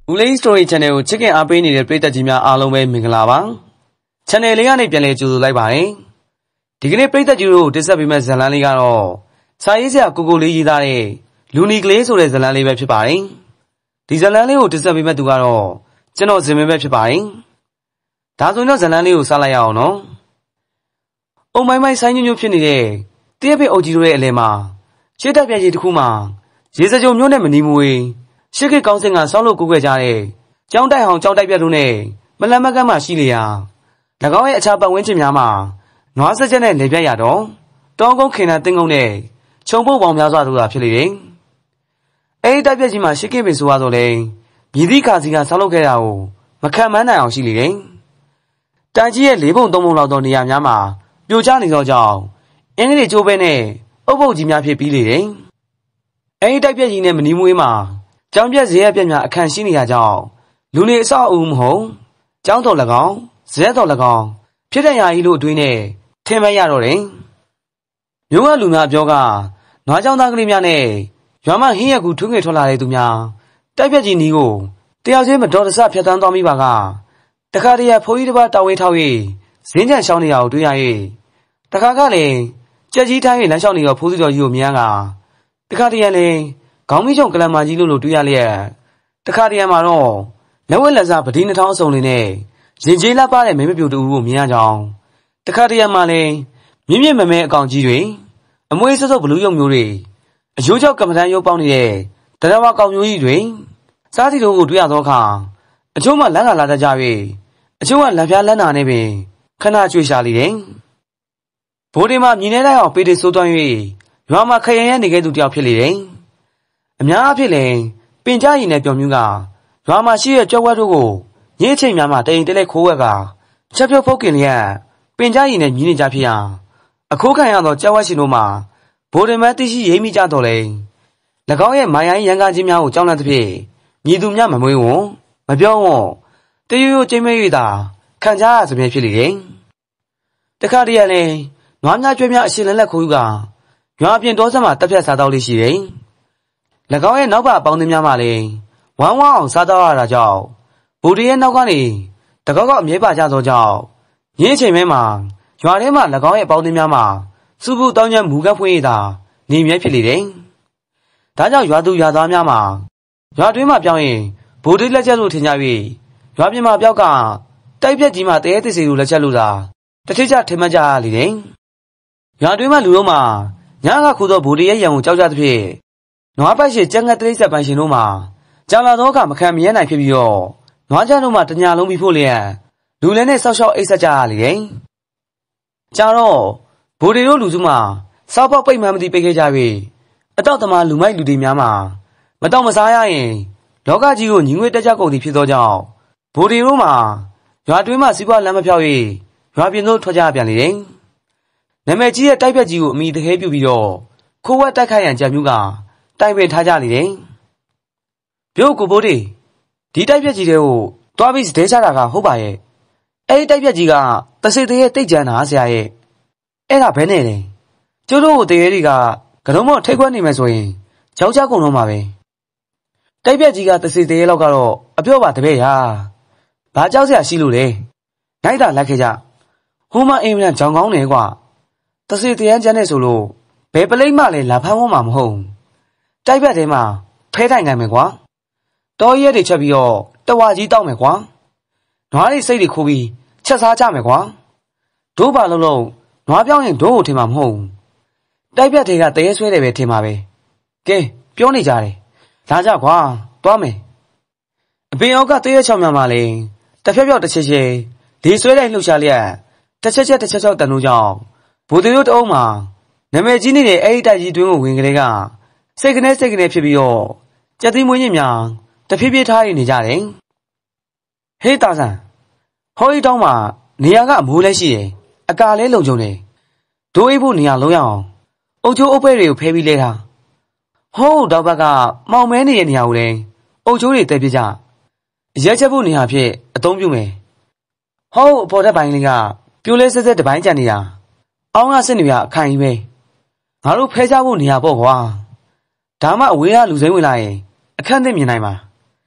Ulay Story Channel ကိုချစ်ခင်အားပေးနေတဲ့ပရိသတ်ကြီးများအားလုံးပဲမင်္ဂလာပါ Channel လေးကနေပြန်လည်ကြိုဆိုလိုက်ပါတယ်ဒီကနေ့ပရိသတ်ကြီးတို့တင်ဆက်ပေးမယ့်ဇာတ်လမ်းလေးကတော့စာရေးဆရာကိုလေးရေးသားတဲ့လူနီကလေးဆိုတဲ့ဇာတ်လမ်းလေးပဲဖြစ်ပါတယ်ဒီဇာတ်လမ်းလေးကိုတင်ဆက်ပေးမယ့်သူကတော့ကျွန်တော်ဇင်မင်းပဲဖြစ်ပါတယ်ဒါဆိုရင်တော့ဇာတ်လမ်းလေးကိုစလိုက်ရအောင်နော်အုံမိုင်းမိုင်းဆိုင်းညွန့်ညွန့်ဖြစ်နေတဲ့တရက်ပိတ်အုပ်ကြီးတို့ရဲ့အလယ်မှာရှေ့တက်ပြကြီးတစ်ခုမှာရေစကြုံမျိုးနဲ့မနီမွေရှစ်ခေတ်ကောင်းစင်ကဆောင်းလို့ကိုးခွဲကြတဲ့ကျောင်းတိုက်ဟောင်ကျောင်းတိုက်ပြတ်တို့နဲ့မလန်မကန်းမှရှိလေရာ၎င်းရဲ့အခြားပတ်ဝန်းကျင်များမှာနွားစက်ချက်နဲ့လေပြတ်ရတော့တောကုန်းခင်နာတင်းကုန်းနဲ့ခြုံပုတ်ပေါင်းများစွာတို့သာဖြစ်လေတယ်အဲဒီတိုက်ပြတ်ကြီးမှာရှစ်ခေတ်ပင်ဆိုရတော့လေမြည်သည့်ခါစီကဆောင်းလုပ်ခဲ့တာကိုမခံမနိုင်အောင်ရှိလေတယ်တိုင်ကြီးရဲ့၄ပုံ၃ပုံလောက်သောနေရာများမှာပြိုကျနေသောကြောင့်အင်္ဂလိပ်ကျိုးပဲနဲ့အုပ်ပုတ်ကြီးများဖြစ်ပြီးလေတယ်အဲဒီတိုက်ပြတ်ကြီးနဲ့မနီမွေးမှာကျောင်းပြက်ဇေယျပြက်များအခန့်ရှိနေရကြောင်းလူနေအဆောက်အဦမဟုတ်ကျောင်းတော်၎င်းဇရက်တော်၎င်းဖြစ်တဲ့ရာကြီးလို့အတွင်းနဲ့ထင်မှတ်ရတော့တယ်မြို့ကလူများပြောကနွားကျောင်းသားကလေးများနဲ့ရွာမဟင်းရက်ကူထွေးငွေထွက်လာတဲ့သူများတိုက်ပြက်ကြီးနီးကိုတယောက်ချင်းမတော်တဆဖြတ်တန်းသွားမိပါကတခါတည်းဖိုးကြီးတစ်ပါးတောင်းဝေးထောက်၍ဇင်းကြံရှောင်းနေရကိုတွေ့ရ၍တခါကလည်းကြက်ကြီးထိုင်း၍လမ်းလျှောက်နေတော့ဖိုးစီတော်ကြီးကိုမြင်ကတခါတည်းလည်းခေါင်းမီးချုံကလန်မာကြီးလို့တွေ့ရလျက်တခါတည်းမှာတော့လက်ဝက်လက်စားပတိနှထောင်းအစုံလေးနဲ့ရင်ကျေးလှပတဲ့မင်းမပြူတူကိုမြင်ရကြောင်းတခါတည်းမှာလည်းမြင့်မြင့်မမဲအကောင်ကြီးတွေအမွှေးဆွတ်ဆွတ်ဘလူးရုံမျိုးတွေအယိုးကြောက်ကမ္မထမ်းရုပ်ပေါင်းနေတဲ့တရားဝကောင်မျိုးကြီးတွေစားစီတို့ကိုတွေ့ရသောအခါအချို့မှလမ်းကလာတတ်ကြ၍အချို့ကလက်ဖျားလက်နာနဲ့ပင်ခဏကြွေရှာလိမ့်တယ်ဘိုးတင်မှာမြင်နေလိုက်အောင်ပေတေဆိုးသွမ်း၍ရွာမှာခရင်ရဲနေခဲ့သူတယောက်ဖြစ်လေတယ်အများအားဖြင့်လည်းပင်ကြရည်နဲ့ပျော်မြူးကရွာမှာရှိတဲ့ကြွက်ဝက်တို့ကိုညင်းချိန်များမှာတိမ်တဲလဲခိုးဝက်ကချက်ပြုတ်ဖုတ်ကင်လျက်ပင်ကြရည်နဲ့မြည်နေကြဖြစ်ရာအခိုးခံရသောကြက်ဝက်ရှင်တို့မှာဘိုးတင်မသိရှိရိပ်မိကြတော့လေ၎င်းရဲ့မိုင်ရိုင်းရန်ကားခြင်းများကိုကြောက်လန့်သဖြင့်မြည်သူများမမွေးဝံမပြောဝံတရွရွကျိမ့်မဲ၍သာခံကြရစမြဲဖြစ်လေတယ်တခါတည်းလည်းနွားများကျွဲများအရှင်လက်လက်ခိုးယူကရွာပြင်တော်ဆက်မှာတက်ဖြတ်စားတော့လေးရှိတယ်၎င်းရဲ့နောက်ပါအပေါင်းအသင်းများမှလည်းဝမ်းဝမ်းအောင်စားတော့ရတာကြောင့်ဗိုလ်တရဲ့နောက်ကနေတကောက်ကောက်အမြဲပါကြသောကြောင့်ရင်းချိန်မဲမှာရွာထဲမှာ၎င်းရဲ့အပေါင်းအသင်းများမှာစုပုတောင်းချမ်းမူကပ်ဖွင့်ရတာနေမြဲဖြစ်လေတယ်။ဒါကြောင့်ရွာသူရွာသားများမှာရွာတွင်းမှာပြောင်းရင်ဗိုလ်တလက်ချက်လို့ထင်ကြ၍ရွာပြင်မှာပြောက်ကတိုက်ပြက်ကြီးမှာတရေသစ်စီကိုလက်ချက်လို့သာတစ်ထစ်ချထင်မှတ်ကြရလေတယ်။ရွာတွင်းမှာလူတို့မှာညကခုသောဗိုလ်တရဲ့ရံကိုကြောက်ကြသဖြင့်နွားပိုက်ရှိကြက်ငှက်တိရစ္ဆာန်ပိုင်ရှင်တို့မှာကြာလာသောအခါမခံမရနိုင်ဖြစ်ပြီးတော့နွားကြမ်းတို့မှာတညာလုံးပြီးဖို့လျက်လူလည်းနဲ့ဆောက်ရှောက်အိတ်ဆက်ကြရလေတယ်။ကြာတော့ဗိုလ်တွေတို့လူစုမှာစောက်ပေါက်ပိတ်မှန်းမသိပိတ်ခဲ့ကြ၍အတော့သမားလူမိုက်လူတွေများမှာမတော့မစားရရင်လောကကြီးကိုညီငွေတက်ကြကုန်သည်ဖြစ်သောကြောင့်ဗိုလ်တွေတို့မှာရွာတွင်းမှာစီးပွားလမ်းမဖြောက်၍ရွာပြင်သို့ထွက်ကြပြန်လေတယ်။နာမည်ကြီးရဲ့တိုက်ပြက်ကြီးကိုအမိတခဲပြုပြီးတော့ခိုးဝက်တိုက်ခိုက်ရန်ကြံမှုကတိုင်ပင်ထားကြလေတယ်။ပြို့ကိုဘိုးဒီတိုက်ပြက်ကြီးတွေကိုတွားပြီးစတဲချတာကဟုတ်ပါရဲ့။အဲဒီတိုက်ပြက်ကြီးကတစိတရဲ့တိတ်ကြမ်းတာဆရာရဲ့။အဲ့ဒါဘဲနဲ့လေ။ကျိုးတို့ကိုတရေတွေကကတုံးမော့ထိတ်ခွက်နေမယ်ဆိုရင်ကြောက်ကြကုန်တော့မှာပဲ။တိုက်ပြက်ကြီးကတစိတရဲ့လောက်ကတော့အပြော့ပါတပည့်ရာ။ဘာကြောက်စရာရှိလို့လဲ။နိုင်တာလိုက်ခဲ့ကြ။ဟိုးမအင်မလန်ကြောင်ကောင်းနေကွာ။တစိတရန်ကျန်းနေဆိုလို့ဘယ်ပလိမ့်မှလည်းလာဖမ်းဝန်းမှာမဟုတ်။တိုက်ပြက်ထဲမှာဖဲထိုင်နိုင်မယ်ကွာတောရဲတွေချက်ပြီးတော့တဝါကြီးတောက်မယ်ကွာနွားတွေစိတ်တွေခိုးပြီးချက်စားကြမယ်ကွာဒိုးပါလုံးလုံးနွားပြောင်းရင်ဒိုးကိုထင်မှာမဟုတ်တိုက်ပြက်တွေကတရေဆွဲတယ်ပဲထင်မှာပဲကဲပြောနေကြတယ်လာကြကွာသွားမယ်အပင်အောက်ကတရေချောင်းများမှာလေတဖြက်ဖြောက်တစ်ချက်ချက်ဒီဆွဲလိုက်လှုပ်ရှားလျက်တစ်ချက်ချက်တန်လို့ကြောင့်ဘူသူတို့တအုံးမှာနာမည်ကြီးနေတဲ့အဲ့ဒီတိုက်ကြီးတွင်းကိုဝင်ကလေးကစိတ်ကနေဖြစ်ပြီးတော့ကြက်သီးမွေးညင်များတဖြည်းဖြည်းထားနေကြတယ်ဟေးတာဆန်ဟောဤတောင်းမှာနေရာကအမိုးလဲရှိတယ်အကာလဲလုံခြုံတယ်ဒိုးအိပ်ဖို့နေရာလုံးရအောင်အုတ်ချိုးအုပ်ဖဲတွေကိုဖဲပြီးလဲထားဟိုးတော့ဘက်ကမောင်မဲနေတဲ့နေရာကိုလဲအုတ်ချိုးတွေတဲပြကြရဲချက်ဖို့နေရာဖြစ်အသုံးပြုမယ်ဟေားအပေါ်တက်ပိုင်းလေးကပြိုးလဲဆက်ဆက်တပိုင်းကြံနေတာအောင်းကစစ်နေရအခိုင်ကြီးပဲငါတို့ဖဲကြဖို့နေရာပေါ့ကွာဒါမှအဝေးကလူစိမ့်ဝင်လာရင်အခန့်သင့်မြင်နိုင်မှာ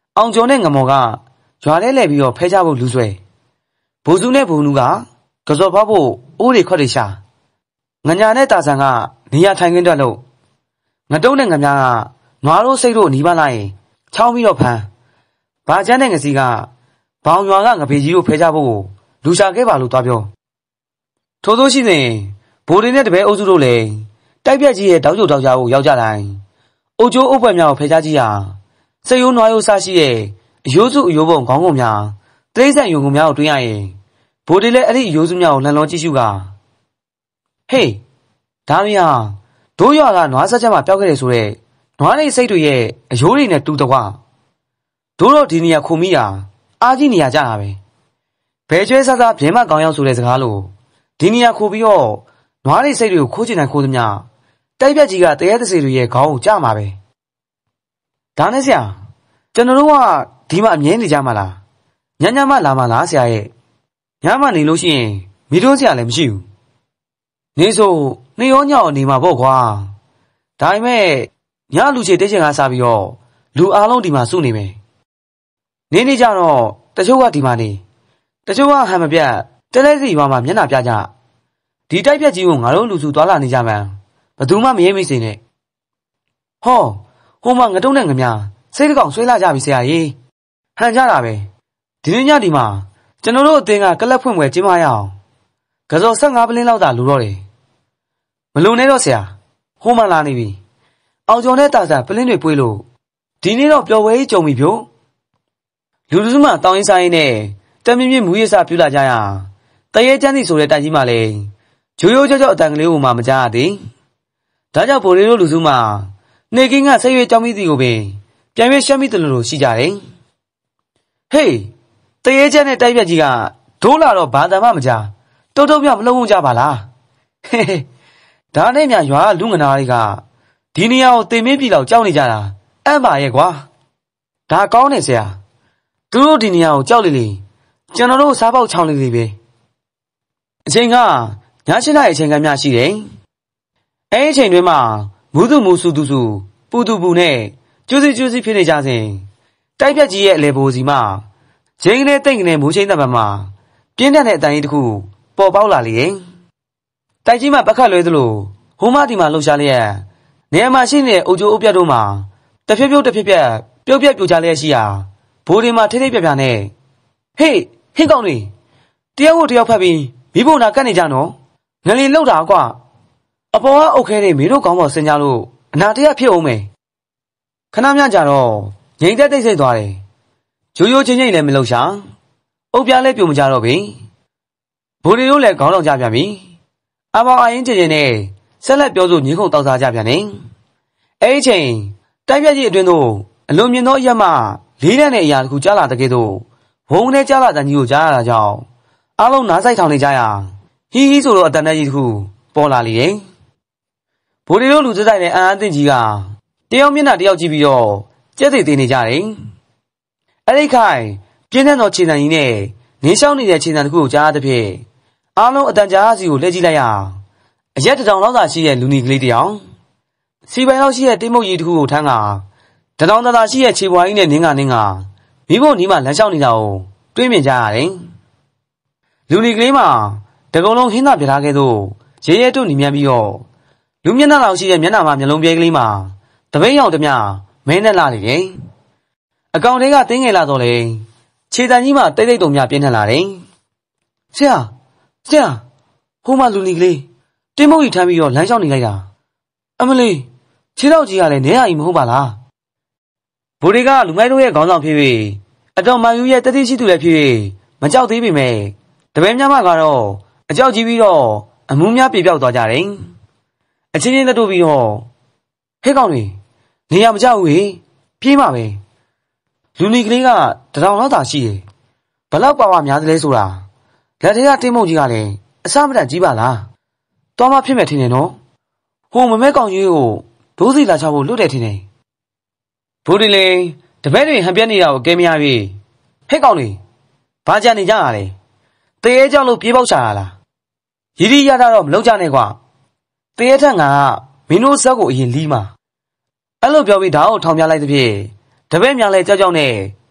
အောင်ကျော်နဲ့ငမော်ကရွာထဲလဲပြီးတော့ဖဲကြဖို့လူဆွဲဘိုးစုနဲ့ဘုံနူးကကစော်ဖောက်ဖို့အိုးတွေခွက်တွေရှာငညာနဲ့တာဆန်ကနေရာထိုင်ခင်းတက်လို့ငတုံးနဲ့ငမြားကနွားတို့စိတ်တို့နီးပါလိုက်ရင်ချောင်းပြီးတော့ဖမ်းဘာကျန်းတဲ့ငစီကဘောင်ရွာကငပေကြီးတို့ဖဲကြဖို့လူရှာခဲ့ပါလို့သွားပြောထို့သောရှိစဉ်ဘိုးတွေနဲ့တပည့်အုပ်စုတို့လည်းတိုက်ပြက်ကြီးရဲ့တောက်ကျုပ်တောက်ကြဖို့ရောက်ကြတိုင်းအုတ်ကျိုးအုပ်ပွဲများကိုဖဲကြကြီးဟာစိတ်ရိုးနွားရိုးစားရှိတဲ့အယိုးစုအယိုးပုံခေါင်းကုန်များတိရစ္ဆာန်ယုံကုန်များကိုတွင်းရရင်ဘိုးတွေလည်းအဲ့ဒီအယိုးစုများကိုလှန်လောကြည့်ရှုကဟေးဒါမယာတို့ရွာကနွားဆက်ချက်မှာပျောက်ခဲ့တယ်ဆိုတဲ့နွားလေးစိတ်တွေရဲ့အယိုးတွေနဲ့တူတကွာတို့တော့ဒီနေရာခုမိတာအားကြီးနေရကြတာပဲဘယ်ကျွဲစားစားပြင်းမကောင်းရောက်ဆိုတဲ့စကားလို့ဒီနေရာခုပြီးတော့နွားလေးစိတ်တွေကိုခိုးချင်တိုင်းခိုးသမျှတိုက်ပြက်ကြီးကတရေတစေတွေရဲ့ခေါင်းကိုကြမှာပဲဒါနဲ့ဆရာကျွန်တော်တို့ကဒီမှာအမြဲနေကြမှာလားညညမှလာမှာလားဆရာရဲ့ညမှနေလို့ရှိရင်မိတို့ဆရာလည်းမရှိဘူးနေဆိုနေရောညောင်နေမှာပေါ့ကွာဒါပေမဲ့ညလူချေတက်ချင်ကစားပြီးတော့လူအားလုံးဒီမှာစုနေမယ်နေကြတော့တချို့ကဒီမှာနေတချို့ကဟန်မပြတ်တဲလဲစီရွာမှာမျက်နှာပြကြဒီတိုက်ပြက်ကြီးကိုငါတို့လူစုသွားလာနေကြမှန်းဘယ်သူမှမရဲမိစေနဲ့ဟောဟိုမှာငတုံးနဲ့ငမြစိတ်တကောင်ဆွဲလာကြပြီဆရာကြီးဟန်ကြတာပဲဒီနေ့ညဒီမှာကျွန်တော်တို့အတင်းကကလပ်ဖွင့်ပွဲကျင်းပရအောင်ကစော်15ပလင်းလောက်သာလိုတော့တယ်မလုံနဲ့တော့ဆရာဟိုမှလာနေပြီအောင်ကျော်နဲ့တာဆန်ပလင်းတွေပွေးလို့ဒီနေ့တော့ပျော်ပွဲကြီးကြုံပြီဖြို့လူလူစုမှတောင်းရင်းစားရင်းနဲ့တမင်းမြင့်မူရစပြူလာကြရတရေချမ်းစီဆိုတဲ့တိုက်ကြီးမှလည်းဂျိုးရိုးကြောက်အတန်ကလေးကိုမှမကြားရသေးဒါကြောင့်ဗိုလ်ရီတို့လူစုမှနေကင်းကဆက်ရွေးကြောင်းမိသည်ကိုပင်ပြန်ရွေးရှက်မိတယ်လို့ရှိကြတယ်ဟေးတရေချမ်းနဲ့တိုက်ပြက်ကြီးကဒိုးလာတော့ဘာတန်မှမကြားတုတ်တုတ်မြောက်မလုံးဝကြပါလားဟေးဒါနဲ့မြရွာလူငနာတွေကဒီနေရာကိုတင်မင်းပြည်လောက်ကြောက်နေကြတာအံ့ပါရဲ့ကွာဒါကောင်းနေဆရာသူတို့ဒီနေရာကိုကြောက်လေကျွန်တော်တို့စားပေါက်ချောင်းလေပဲအချိန်ကည7 နာရီအချိန်ကများရှိတယ်အဲ့ဒီအချိန်တွင်းမှာမူသူမူစုသူစုပူသူပူနဲ့ကျူးစီဖြစ်နေကြစဉ်တိုက်ပြက်ကြီးရဲ့အလေဘိုးစီမှာဂျင်းနဲ့တိတ်ကနေမူချင်းတပ်မှာပြင်းထန်တဲ့အတန်ကြီးတစ်ခုပေါ်ပေါက်လာလေတိုက်ကြီးမှာပက်ခတ်လွဲသလိုဟိုမဒီမှာလှုပ်ရှားလျက်နေရာမှာရှိနေတဲ့အုပ်ကျိုးအုပ်ပြတ်တို့မှာတဖြည်းပြုတ်ပြို့ပြကြလျက်ရှိရာဘိုးဒီမှာထိတ်ပြနဲ့ဟေးကောင်တွေတယောက်ကိုတယောက်ဖတ်ပြီးမိဖို့နာကတ်နေကြနော်ငလီလှုပ်တာကွာအပေါ်ကအုပ်ခဲတွေမိတို့ကောင်းပေါ်ဆင်ကြလို့အနာတရဖြစ်အောင်မယ်ခဏမြကြတော့ငိမ့်သက်တိတ်ဆိတ်သွားတယ်ရိုးရိုးချင်းချင်းလည်းမလှုပ်ရှားအုပ်ပြားလည်းပြုံမကြတော့ပြီဘိုးဒီတို့လည်းခေါင်းဆောင်ကြပြန်ပြီအပေါင်းအရင်ချင်းနဲ့ဆက်လက်ပြောဆိုညှိခုံတောက်စားကြပြန်တယ်အဲ့ဒီချိန်တိုက်ပြက်ကြီးအတွင်းသို့အလွန်မြင့်သောအရက်မှလေးတန်းတဲ့အရာတစ်ခုကြားလာတဲ့ကဲ့သို့ဘုံနဲ့ကြားလာတဲ့ကြီးကိုကြားရတာကြောင့်အားလုံးနားဆိုင်ထောင်နေကြရဟီးဆိုတော့အတန်တန်းကြီးတစ်ခုပေါ်လာလေတယ်ဘိုးဒီတို့လူစတိုက်နဲ့အန်းအသင့်ကြီးကတယောက်မျက်နှာတယောက်ကြည့်ပြီးတော့ကြက်သေးသေးနေကြတယ်အဲ့ဒီခိုင်ပြင်းထန်သောခြေတံကြီးနဲ့နင်းလျှောက်နေတဲ့ခြေတံတစ်ခုကိုကြားရတဲ့ဖြင့်အားလုံးအတန်ကြားစီကိုလှည့်ကြည့်လိုက်ရအရက်တောင်လောက်သာရှိတဲ့လူနီကလေးတယောက်စီပိုင်လောက်ရှိတဲ့တိတ်မုတ်ကြီးတစ်ခုကိုထမ်းကတောင်သာရှိတဲ့ခြေပွားကြီးနဲ့နင်းကမိဖို့နီးမှလမ်းလျှောက်နေတာကိုတွေးမြင်ကြရတယ်လူနီကလေးမှာတကုံလုံးဟင်းသာပြထားခဲ့သို့ရဲရဲတို့နီမြန်ပြီးတော့လူမျက်နှာလောက်ရှိတဲ့မျက်နှာမှာမျက်လုံးပြဲကလေးမှာတပိတ်ရောက်တမျှမဲနဲ့လာနေတယ်အကောင်တွေကတင်းငယ်လာတော့လေခြေတံကြီးမှာတိတ်တိတ်တုံများပြင်းထန်လာတယ်ဆရာဟိုမှာလူနီကလေးတင်းမုတ်ကြီးထမ်းပြီးတော့လမ်းလျှောက်နေလိုက်တာအမလေးခြေထောက်ကြီးကလည်းနဲရည်မဟုတ်ပါလားဘိုးတွေကလူမိုက်တို့ရဲ့ခေါင်းဆောင်ဖြစ်၍အတော်မှန်ယူရဲ့တတိရှိသူလည်းဖြစ်၍မကြောက်သေးပေမဲ့တပည့်များမှကတော့အကြောက်ကြီးပြီးတော့အမှုများပြေပြောက်သွားကြတယ်အချင်းချင်းလက်တို့ပြီးတော့ဟဲ့ကောင်တွေနေရမကြောက်ဘူးဟေးပြေးမှာပဲလူနီကလေးကတောင်လောက်သာရှိတယ်ဘလောက်ပါများသလဲဆိုတာလက်ထဲကတင်းမုတ်ကြီးကလည်းအစမတန်ကြီးပါလားတော်မှဖြစ်မဲ့ထင်တယ်နော်ဟိုမမဲကောင်ကြီးကိုဒိုးစီလာချဖို့လွတ်တယ်ထင်တယ်ဘိုးဒီလေတပည့်တွေဟန်ပြက်နေတာကိုကဲမရပြီဟဲ့ကောင်တွေဘာကြံနေကြရလဲတရေကြောက်လို့ပြေးပေါက်ချတာလားရည်ရတာတော့မလုပ်ကြနဲ့ကွာတရေထက်ကမင်းတို့ဇက်ကိုအရင်လီးမှာအဲ့လိုပြောပြီးဓာတ်ကိုထောင်ပြလိုက်သဖြင့်တပည့်များလဲကြောက်နဲ့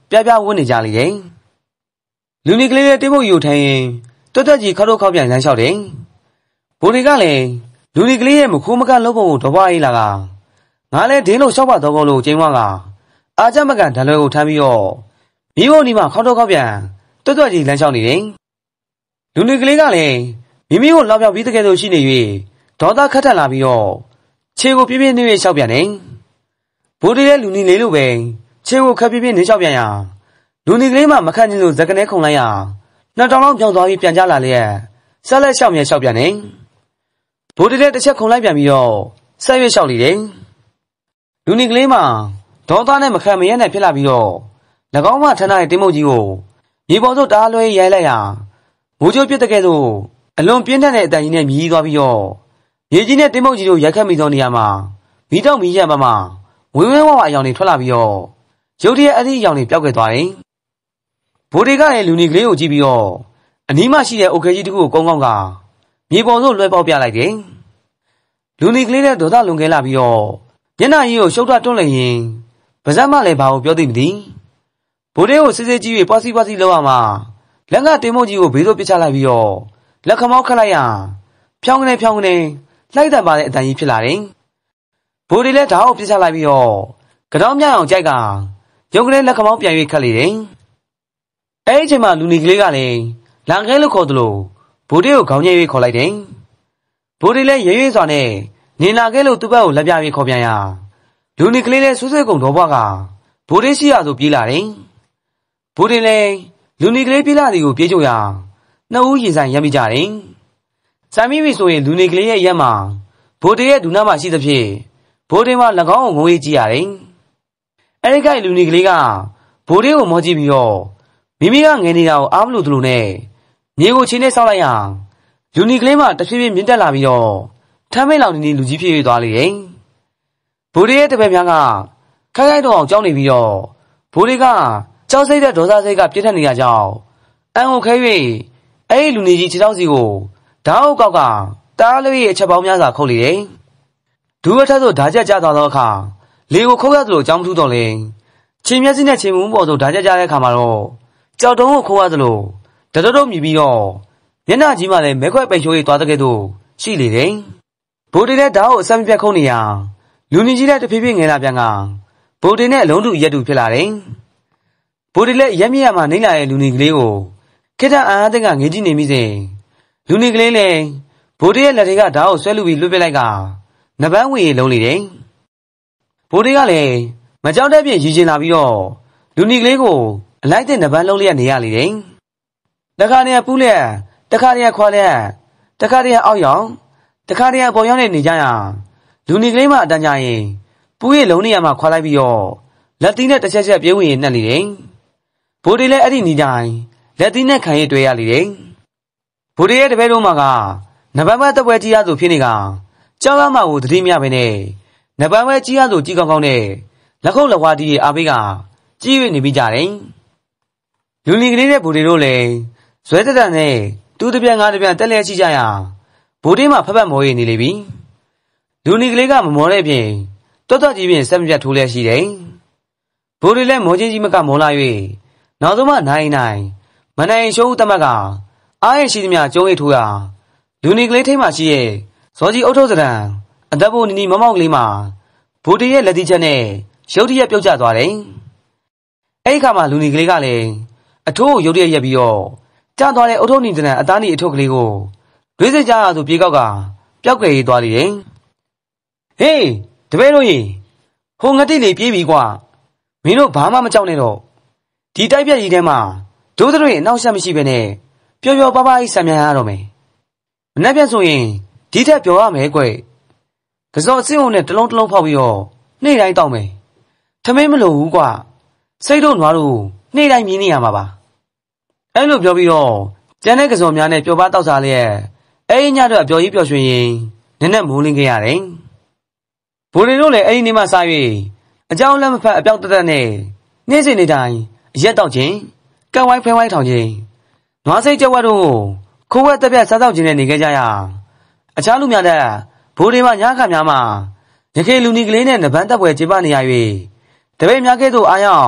ပြပြဝတ်နေကြလေတယ်လူနေကလေးတဲ့တိမုတ်ယူထိုင်ရင်တွတ်တွတ်ကြီးခောက်တော့ခောက်ပြန်လမ်းလျှောက်တယ်ဘိုးတွေကလည်းလူနေကလေးရဲ့မခိုးမကလုံးပုံကိုတော့ပွားရေးလာကငါလည်းဒင်းလို့ရှောက်ပါတော့ကောလို့ကျင်းဝါကအားကြမကန်ဓာလွယ်ကိုထမ်းပြီးတော့မိဘဒီမှာခောက်တော့ခောက်ပြန်တွတ်တွတ်ကြီးလမ်းလျှောက်နေတယ်လူနေကလေးကလည်းမိမိကိုလောက်ပြောက်ပြီးတကယ်လို့ရှိနေ၍ဒေါသခတ်ထန်လာပြီးတော့ခြေကိုပြင်းပြင်းနှိမ့်နှိမ့်လျှောက်ပြန်တယ်ဘိုးတွေကလူနေလေးလိုပဲခြေကိုခက်ပြင်းပြင်းနှိမ့်လျှောက်ပြန်ရလူနေကလေးမှမခန့်ချင်းလို့ဇက်ကနေခုန်လိုက်ရနှစ်တောင်လောက်ပြောင်းသွားပြီးပြန်ကြလာလျက်ဆက်လက်လျှောက်မြဲလျှောက်ပြန်တယ်ဘိုးတွေကတစ်ချက်ခုန်လိုက်ပြန်ပြီးတော့ဆက်ရွက်လျှောက်လေတယ်လူနေကလေးမှဒေါသနဲ့မခံမရနဲ့ဖြစ်လာပြီးတော့၎င်းမှထမ်းထားတဲ့တင်းမုတ်ကြီးကိုမြေပေါ်သို့တားလွှဲရိုက်လိုက်ရမိုးကြိုးပြစ်တဲ့ကဲ့သို့အလွန်ပြင်းထန်တဲ့အတန်ကြီးနဲ့မြည်သွားပြီးတော့မြေကြီးနဲ့တင်းမုတ်ကြီးတို့ရိုက်ခတ်မိသောနေရာမှာမီးတောက်မီးရံမှာဝင်းဝင်းဝဝအယောင်တွေထွက်လာပြီးတော့ရုတ်တရက်အဲ့ဒီအယောင်တွေပျောက်ကွယ်သွားတယ်ဘိုးတွေကလည်းလူနေကလေးကိုကြည့်ပြီးတော့အနီးမှရှိတဲ့အုတ်ခဲကြီးတစ်ခုကိုကုန်းကောင်းကမြေပေါ်သို့လွှဲပေါက်ပြလိုက်တယ်လူနေကလေးနဲ့ဒေါသလွန်ခဲလာပြီးတော့မျက်နှာကြီးကိုရှုပ်ထွတ်တွန်းလိုက်ရင်ပါးစပ်မှလည်းဘာကိုပြောသိမသိဘိုးတွေကိုစစ်စစ်ကြည့်ပြီးပွားစီပွားစီလောက်ရမှာလက်ကတင်မို့ကြီးကိုဘေးသို့ပစ်ချလိုက်ပြီးတော့လက်ခမောက်ခတ်လိုက်ရဖြောင်းကနေလိုက်တန်ပါတဲ့အတန်ကြီးဖြစ်လာတယ်ဘိုးတွေလည်းဓာတ်ကိုပစ်ချလိုက်ပြီးတော့ကြောင်မြအောင်ကြိုက်ကရုပ်ကလေးလက်ခမောက်ပြန်၍ခတ်လေတယ်အဲ့ဒီအချိန်မှာလူနေကလေးကလည်းလန်ခဲလို့ခေါ်သလိုဘိုးတွေကိုခေါင်းညှိ၍ခေါ်လိုက်တယ်ဘိုးတွေလည်းရဲရဲစွာနဲ့နေလာခဲ့လို့သူ့ဘက်ကိုလက်ပြပြီးခေါ်ပြန်ရလူနေကလေးလည်းဆွဆွဲကုန်တော့ဘွားကဘိုးတွေရှိရဆိုပြေးလာတယ်ဘိုးတွေလည်းလူနေကလေးပြေးလာသည်ကိုပြေးကြရနှစ်ဦးရင်ဆိုင်ရမ်းမိကြတယ်ဆိုင်မိပြီဆိုရင်လူနေကလေးရဲ့ရက်မှာဘိုးတွေရဲ့ဒူနာမှာရှိသဖြင့်ဘိုးတွေမှာ၎င်းကိုငိုရေးကြည့်ရတယ်အဲ့ဒီကလူနေကလေးကဘိုးတွေကိုမောကြည့်ပြီးတော့မိမိကငယ်နေတာကိုအားမလို့သလိုနဲ့မြေကိုချင်းနဲ့ဆောက်လိုက်ရလူနေကလေးမှတဖြည်းဖြည်းမြင့်တက်လာပြီးတော့ထမ်းမိတ်လောင်နေလူကြီးဖြစ်၍သွားလေတယ်ဘိုးတွေရဲ့တပည့်များကခိုက်တော့အောင်ကြောက်နေပြီးတော့ဘိုးတွေကကြောက်စိတ်တဲ့ဒေါသစိတ်ကပြည့်ထက်နေရကြောင်းအံကိုခဲ၍အဲ့ဒီလူနေကြီးခြေထောက်စီကိုဓာတ်အုပ်ကောက်ကတားလွေးရဲ့အချက်ပေါင်းများစွာခုတ်လေတယ်ဒူးအထက်သို့ဓာတ်ချက်ကျသွားသောအခါလေကိုခုတ်ရသလိုအကြောင်းမထူးတော့လေချင်းမျက်စိနဲ့ချင်းမူးပေါ်သို့ဓာတ်ချက်ကျတဲ့အခါမှာတော့ကြောက်တုံးကိုခုတ်ရသလိုတတော်မြည်ပြီးတော့မျက်နှာကြီးမှလည်းမဲခွက်ပိန်ချိုးရသွားတဲ့ကဲ့သို့ရှိလေတယ်ဘိုးတွေလည်းဓာတ်ကိုအဆက်မပြတ်ခုတ်နေရလူနေကြီးလည်းတဖြည်းဖြည်းငယ်လာပြန်ကဘိုးတွေနဲ့အလုံးတူရက်တူဖြစ်လာတယ်ဘိုးတွေလည်းရက်မြက်မှာနှိမ့်လာတဲ့လူနေကလေးကိုခိတ္တအာအသိကငေးကြည့်နေမိစဉ်လူနေကလေးလည်းဘိုးတွေရဲ့လက်တွေကဓာတ်ကိုဆွဲလူပြီးလွှတ်ပစ်လိုက်ကနပန်းဝေလုံးလေတယ်ဘိုးတွေကလည်းမကြောက်တဲ့ပြင်ရည်ကျင်လာပြီးတော့လူနေကလေးကိုအလိုက်တဲ့နပန်းလုံးလေးကနေရလေတယ်တခါတည်းပူးလက်တခါတည်းခွာလက်တခါတည်းအောက်ရောင်တခါတည်းပေါ်ရောက်နေကြရလူနေကလေးမှအတန်းကြရင်ပူးရဲ့လုံးနေရာမှာခွာလိုက်ပြီးတော့လက်သီးနဲ့တစ်ချက်ချက်ပြေးဝင်နှက်နေတယ်ဘိုးတွေလည်းအဲ့ဒီနေတိုင်းလက်သီးနဲ့ခံရတွေ့ရလေတယ်ဘိုးတွေရဲ့တပည့်တို့မှာကနပန်းပဲတပွဲကြီးရဆိုဖြစ်နေကကြောက်ရမှာကိုသတိမရဘဲနဲ့နပန်းပဲကြီးရဆိုကြီးကောင်းကောင်းနဲ့လက်ခုပ်လက်ဝါးတီးရဲ့အားပေးကကြီး၍နေပြီးကြတယ်လူနေကလေးနဲ့ဘိုးတွေတို့လည်းဇွဲတက်တန်နဲ့တူးတပြန်ငါးတပြန်တက်လဲရှိကြရဘိုးတွေမှာဖက်ဖက်မောရနေလေပြီလူနေကလေးကမမောတဲ့ပြင်တွတ်တွတ်ကြီးပြင်ဆက်မပြတ်ထိုးလဲရှိတယ်ဘိုးတွေလည်းမောချင်းကြီးမကမောလာ၍နောက်ဆုံးမှနိုင်မနိုင်ရှုံးတမက်ကအားရရှိသမျှကျုံးရိတ်ထိုးရလူနေကလေးထိမှရှိရဲ့ဇော်ကြီးအုတ်ထုပ်စရံအသက်ဖို့နီမောင်ကလေးမှာဘိုးတွေရဲ့လက်သီးချက်နဲ့ရုတ်တရက်ပြုတ်ကျသွားတယ်အဲ့ဒီခါမှာလူနေကလေးကလည်းအထိုးကိုရုတ်တရက်ရက်ပြီးတော့ကျသွားတဲ့အုတ်ထုပ်နီတနံအသားနီအထုပ်ကလေးကိုတွေးစိတ်ကြရဆိုပြေးကောက်ကပျောက်ကြရေးသွားလေတယ်ဟေးတပည့်တို့ရေဟိုငတိလေးပြေးပြီကွာမင်းတို့ဘာမှမကြောက်နဲ့တော့ဒီတိုက်ပြက်ကြီးထဲမှာဒိုးတွေအနောက်ဆက်မရှိပဲနဲ့ပျော်ပျော်ပါးပါးကြီးဆံမြန်ရတော့မယ်မနှက်ပြတ်ဆိုရင်ဒီထက်ပျော်ရမယ်ကွကစောအစင်းုံနဲ့တလုံးဖောက်ပြီးတော့နေ့တိုင်းတောက်မယ်ထမင်းမလို့ဘူးကွာစိတ်တို့နွားတို့နေ့တိုင်းမြင်နေရမှာပါအဲ့လိုပြောပြီးတော့ကျန်တဲ့ကစောများနဲ့ပျော်ပါးတောက်စားလျက်အဲ့ဒီညတော့အပျော်ကြီးပျော်ရွှင်ရင်နက်နက်မိုးလင်းခဲ့ရတယ်ဘိုးတွေတို့လည်းအဲ့ဒီနေ့မှစ၍အကြောင်းလက်မဖက်အပြောက်တက်နဲ့နေ့စဉ်နေ့တိုင်းအရက်တောက်ခြင်းကံဝိုင်းဖဲဝိုင်းထောင်ခြင်းနွားစိတ်ကြက်ဝက်တို့ခိုးဝက်တက်ပြတ်စားတောက်ခြင်းနဲ့နေခဲ့ကြရအခြားလူများတဲ့ဘိုးတွေမှညခါများမှာရခေလူနီကလေးနဲ့နဗန်းတက်ပွဲကျင်းပနေရ၍တပည့်များကဲ့သို့အားရအောင်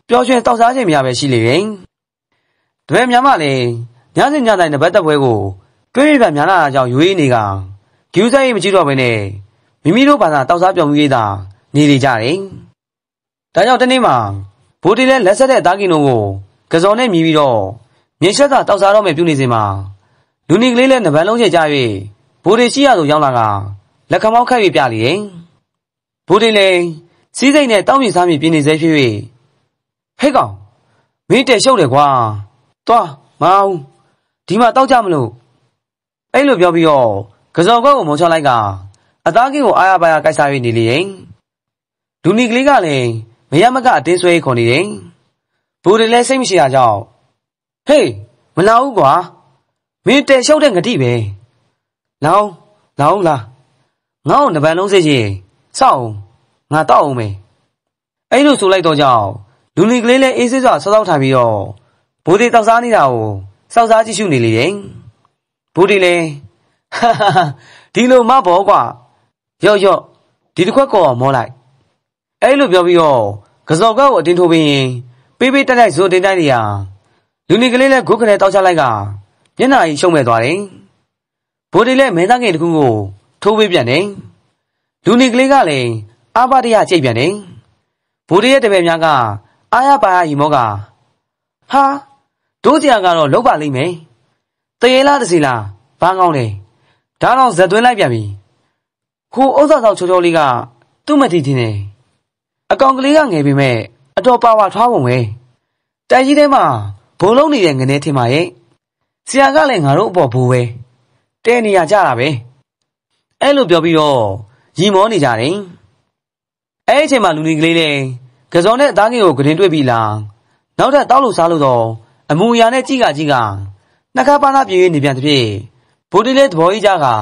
ပျော်ရွှင်တောက်စားခြင်းများပဲရှိလေရင်တပည့်များမှလည်းညစဉ်ညတိုင်းတပတ်သက်ပွဲကိုတွင်းပြများလာတာကြောင့်ရွေးနေကဂယူးဆိုင်မကြည့်တော့ဘဲနဲ့မိမိတို့ဘာသာတောက်စားပြောင်းပြီးတာနေလေကြတယ်။ဒါကြောင့်တနေ့မှာဘိုးတီလည်းလက်ဆက်တဲ့အသားကင်တို့ကိုကစော်နဲ့မြည်ပြီးတော့မြေရှက်ကတောက်စားတော့မယ်ပြုနေစဉ်မှာလူနီကလေးလည်းနဘန်းလုံးချေကြ၍ဘိုးတီရှိရသို့ရောက်လာကလက်ခမောက်ခတ်၍ပြလေတယ်။ဘိုးတီလည်းစီးစိမ်နဲ့တောင်းမြင်စားမြင်ပြင်းနေစေဖြစ်၍ဟဲ့ကောင်မင်းတဲရှုပ်တယ်ကွာသွားမအောင်ဒီမှာတောက်ကြမလို့အဲ့လိုပြောပြီးတော့ကစော်ကွက်ကိုမုံချလိုက်ကအသားကင်ကိုအားရပါရကိုက်စား၍နေလေတယ်။လူနီကလေးကလည်းမရမကအတင်းဆွဲခေါ်နေတယ်။ဘိုးတီလည်းစိတ်မရှိတာကြောင့်ဟေးမလာဘူးကွာမင်းတဲရှုပ်တဲ့ငတိပဲလောင်းလားငါ့ကိုနဘန်းလုံးစိတ်ချင်းစောက်အောင်ငါတောက်အောင်မယ်အဲ့လိုဆိုလိုက်တော့ကြောင့်လူနီကလေးလည်းအေးဆေးစွာဆောက်ထားပြီးတော့ဘိုးတီတောက်စားနေတာကိုစောက်စားကြည့်ရှုနေလေတယ်ဘိုးတီလည်းဒီလိုမဘောကွာရော့ဒီတစ်ခွက်ကောမောလိုက်အဲ့လိုပြောပြီးတော့ကစော်ကောက်ကိုအတင်းထိုးပြီးရင်ပေးတက်လိုက်ဇိုတင်တိုက်နေရလူနီကလေးလည်းဂုတ်ခနဲ့တောက်ချလိုက်ကမျက်နှာကြီးရှုံမဲ့သွားတယ်ဘိုးတီလည်းမဲသားငယ်တစ်ခုကိုထိုးပေးပြန်တယ်လူနီကလေးကလည်းအာပါတရကြိတ်ပြန်တယ်ဘိုးတီရဲ့တပည့်များကအာရပါရရီမောကဟာတို့စရာကတော့လောက်ပါလိမ့်မယ်တရေလားတစီလားဘာကောင်းလဲဒါတော့ဇက်သွင်းလိုက်ပြန်ပြီခိုးဥစ္စာဆောင်ချောချောလေးကသူ့မတီတင်နေအကောင်ကလေးကငယ်ပေမဲ့အတော်ပါဝါထွားပုံပဲတိုက်ကြီးထဲမှာဘုံလုံးနေတဲ့ငနေထင်ပါရဲ့ဆရာကလည်းငါတို့အပေါ်ဘူပဲတဲနေရကြတာပဲအဲ့လိုပြောပြီးတော့ရီမောနေကြတယ်အဲ့ဒီအချိန်မှာလူနီကလေးလည်းကစောနဲ့အသားငယ်ကိုဂရင်တွေ့ပြီလားနောက်ထပ်တောက်လို့စားလို့တော့အမူအရာနဲ့ကြည့်ကနှခါပါးသားပြေးနေပြန်တဲ့ဖြစ်ဘိုးတီလေးသဘောကြီးကြက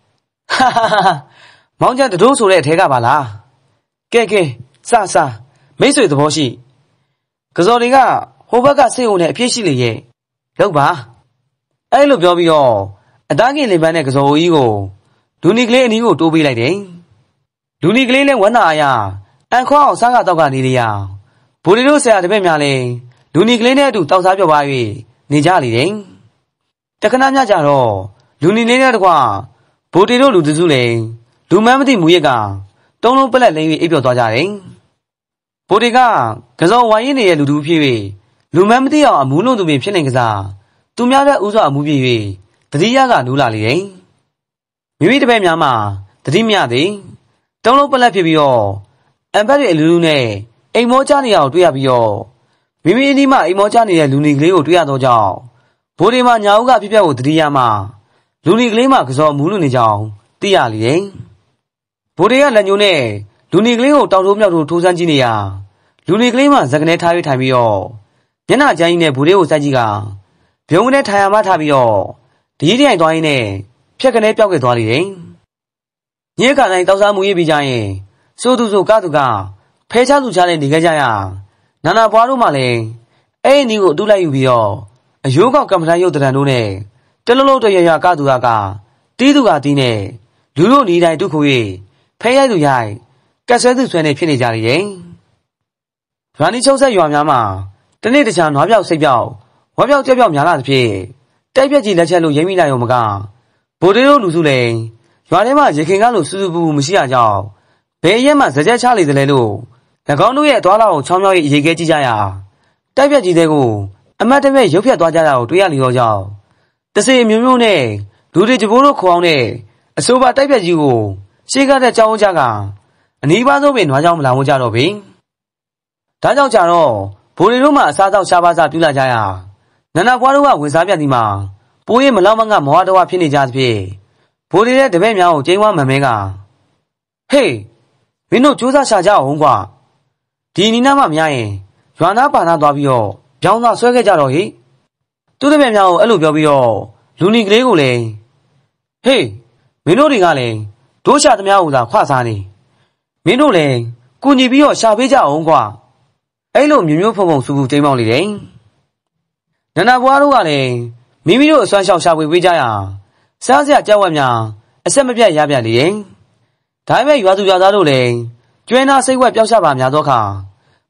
မောင်ကျန်တတိုးဆိုတဲ့အထဲကပါလားကဲစမိတ်ဆွေသဘောရှိကစော်တွေကဟိုဘက်ကစိတ်ုံနဲ့အပြည့်ရှိလေရဲ့လောက်ပါအဲ့လိုပြောပြီးတော့အသားကင်လင်ပန်းတဲ့ကစော်ကြီးကိုလူနီကလေးအနီးကိုတိုးပေးလိုက်တယ်လူနီကလေးလည်းဝမ်းသာအားရအန်ခွာအောင်စားကတော့ကနေလေရဘိုးတီတို့ဆရာတပည့်များလည်းလူနီကလေးနဲ့အတူတောက်စားပြောပါ၍နေကြလေတယ်တခဏညကြတော့လူနီလေးနဲ့တကွာဘိုးတီတို့လူတစုလည်းလူမန်းမသိမူရက်ကတုံးလုံးပလက်လိမ့်၍အိပ်ပျော်သွားကြတယ်ဘိုးတီကကစော်ဝိုင်းရင်းနေတဲ့လူတူဖြစ်၍လူမန်းမသိအောင်အမူးလုံးသူပင်ဖြစ်နေကစားသူများတဲ့ဥစွာအမူးပြည့်၍တတိယကနူးလာလေတယ်မိမိတပည့်များမှာတတိမရသည်တုံးလုံးပလက်ဖြစ်ပြီးတော့အန်ဘက်ရဲ့အလူလူနဲ့အိမ်မောချနေအောင်တွေ့ရပြီးတော့မိမိအနီးမှာအိမ်မောချနေတဲ့လူနီကလေးကိုတွေ့ရတော့ကြောင့်ဘိုးဒီမှာညာဦးကဖြစ်ပျက်ကိုတတိယမှာလူနီကလေးမှာကစော်မူးလူနေကြောင်းသိရလေတယ်ဘိုးဒီကလက်ညှိုးနဲ့လူနီကလေးကိုတောက်ထိုးမြောက်ထိုးစမ်းကြည့်နေရလူနီကလေးမှာဇက်ကနေထား၍ထိုင်ပြီးတော့မျက်နှာကျန်းကြီးနဲ့ဘိုးလေးကိုစိုက်ကြည့်ကပြုံးကနေထိုင်ရမှထားပြီးတော့ဒီတိုင်သွားရင်းနဲ့ဖြက်ကနေပြောက်ခဲ့သွားလေတယ်ညည်းကတိုင်းတောက်စားမူရေးပြီးကြရင်စိုးသူကသူကဖဲချသူချနဲ့နေခဲ့ကြရနာနာပွားတို့မှလည်းအဲ့ဒီနီးကိုအတူလိုက်ယူပြီးတော့အယိုးကောက်ကမ္မထရုပ်တရံတို့နဲ့တလုံးလုံးတရရကသူကတီးသူကတီးနဲ့လူတို့နေတိုင်းတုခု၍ဖဲရိုက်သူရိုက်ကက်ဆွဲသူဆွဲနေဖြစ်နေကြလေရဲ့ရွာနီချုပ်ဆက်ရွာများမှာတနေ့တခြားနွားပြောက်စိတ်ပြောက်ဝါပြောက်ကြက်ပြောက်များလာသဖြင့်တိုက်ပြက်ကြီးလက်ချက်လို့ရိမ့်မိလိုက်ရုံမကဗိုလ်တွေတို့လူစုလည်းရွာထဲမှာရခင်ကလို့စူးစူးပူပူမရှိရကြောင်းဘယ်ရက်မှဇကြက်ချလေတယ်လို့၎င်းတို့ရဲ့သွားလာကိုချောင်းမြောက်ရေးရေခဲကြည့်ကြရတိုက်ပြက်ကြီးတဲ့ကိုအမတ်တမဲ့ရုပ်ဖြတ်သွားကြတာကိုတွေ့ရလျော်ကြောင်းတစေမျိုးမျိုးနဲ့လူတွေကြိုးတို့ခေါအောင်တဲ့အဆိုပါတိုက်ပြက်ကြီးကိုရှေ့ကတဲ့ကြောင်းကြကအနီးပါဆုံးပင်နွားကြောင်းမလာဝကြတော့ပြီဒါကြောင့်ကြတော့ဘိုးတွေတို့မှအစားတော့ရှားပါးစားပြူလာကြရနန္ဒကွာတို့ကဝင်စားပြသည်မှာပိုးရင်မလောက်မငါမောဟတော်ဖြစ်နေကြသဖြင့်ဘိုးတွေရဲ့တပည့်များကိုကျင်းဝါမမဲကဟေးမင်းတို့ကြိုးစားရှာကြအောင်ကွာဒီနီနာမှမရရင်ရွာသားပါနာသွားပြီးတော့ပြောင်းသားဆွဲခဲ့ကြတော့ဟိသူတပည့်များကိုအဲ့လိုပြောပြီးတော့လူနီကလေးကိုလည်းဟေးမင်းတို့တွေကလည်းဒိုးရှာသမားကိုသာခွစားနေမင်းတို့လည်းကူညီပြီးတော့ရှာပေးကြအောင်ကွာအဲ့လိုမျိုးဖုံဖုံစူပူတိမ်မောင်းလေတယ်နန္ဒဘွားတို့ကလည်းမိမိတို့အစွမ်းလျှောက်ရှာဖွေပေးကြရစားစရာကြောက်ဝက်များအဆက်မပြတ်ရပြလေတယ်ဒါပေမဲ့ရွာသူရွာသားတို့လည်းကျွဲနာစိတ်ဝက်ပျောက်ရှာပါများသောအခါ